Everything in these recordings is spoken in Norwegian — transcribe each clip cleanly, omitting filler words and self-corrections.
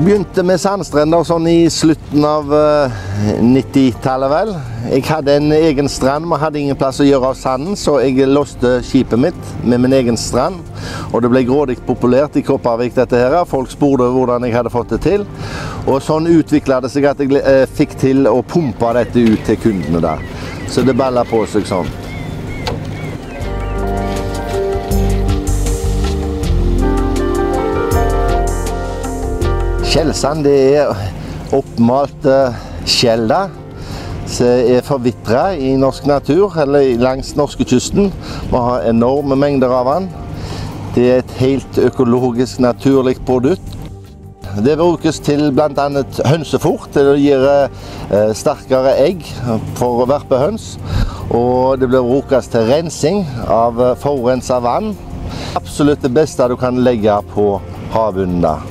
Begynte med sandstrender sånn i slutten av 90-tallet vel. Jeg hadde en egen strand, men hadde ingen plass å gjøre av sanden, så jeg låste skipet mitt med min egen strand. Og det ble grådig populært i Kopervik dette her. Folk spurte hvordan jeg hadde fått det til. Og sånn utviklet det seg at jeg fikk til å pumpe dette ut til kundene der. Så det ballet på seg sånn. Skjellsand, det er oppmalt skjell som er forvitret i norsk natur, eller langs norskekysten. Vi har enorme mengder av den. Det er et helt økologisk, naturlig produkt. Det brukes til blant annet hønsefôr, til å gi sterkere egg for verpehøns. Og det blir brukes til rensing av forurenset vann. Absolutt det beste du kan legge på havbunnen.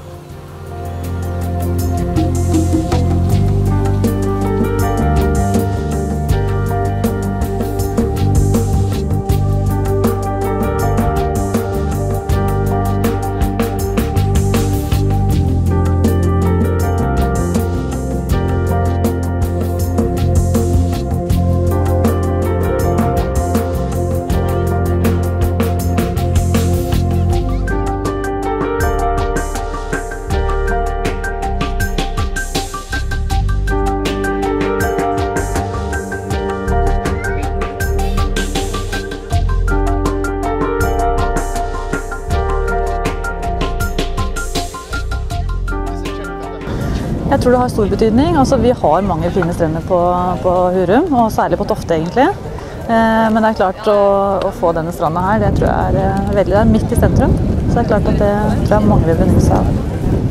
Jeg tror det har stor betydning. Altså, vi har mange fine strender på Hurum, og særlig på Tofte egentlig. Men det er klart å få denne stranda her, det tror jeg er veldig der, midt i sentrum. Så det er klart at det tror jeg mange vil benytte seg av.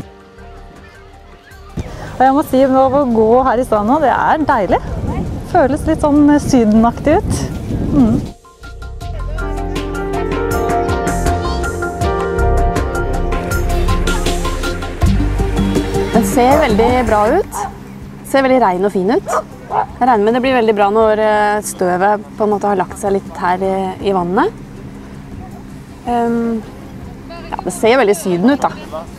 Og jeg må si at å gå her i stranda, det er deilig. Føles litt sånn sydenaktig ut. Den ser veldig bra ut. Ser veldig ren og fin ut. Jeg regner med det blir veldig bra når støvet på en måte har lagt seg litt her i vannet. Ja, det ser veldig syden ut da.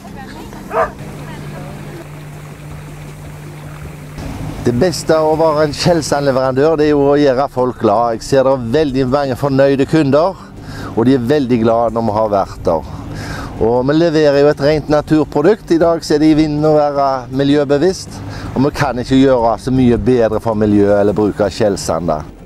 Det beste av å være en skjellsandleverandør, det er jo å gjøre folk glad. Jeg ser det er veldig mange fornøyde kunder, og de er veldig glade når vi har vært der. Og vi leverer jo et rent naturprodukt. I dag så er det i vinden å være miljøbevisst. Og vi kan ikke gjøre så mye bedre for miljøet eller bruke skjellsand.